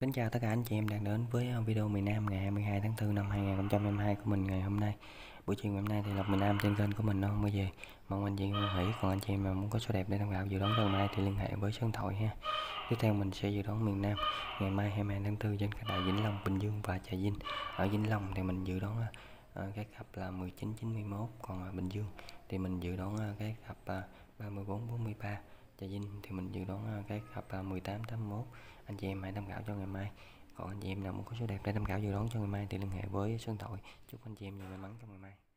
Kính chào tất cả anh chị em đang đến với video miền Nam ngày 22 tháng 4 năm 2022 của mình ngày hôm nay. Buổi chiều ngày hôm nay thì lọc miền Nam trên kênh của mình nó không có về. Mong anh chị em hãy còn anh chị em mà muốn có số đẹp để tham khảo dự đoán cho ngày mai thì liên hệ với số điện thoại ha. Tiếp theo mình sẽ dự đoán miền Nam ngày mai 22 tháng 4 trên các đại Vĩnh Long, Bình Dương và Trà Vinh. Ở Vĩnh Long thì mình dự đoán các cặp là 1991, còn ở Bình Dương thì mình dự đoán các cặp 34-43. Trà Vinh thì mình dự đoán cái cặp 18-81. Anh chị em hãy tham khảo cho ngày mai. Còn anh chị em nào muốn có số đẹp để tham khảo dự đoán cho ngày mai thì liên hệ với số điện thoại. Chúc anh chị em nhiều may mắn trong ngày mai.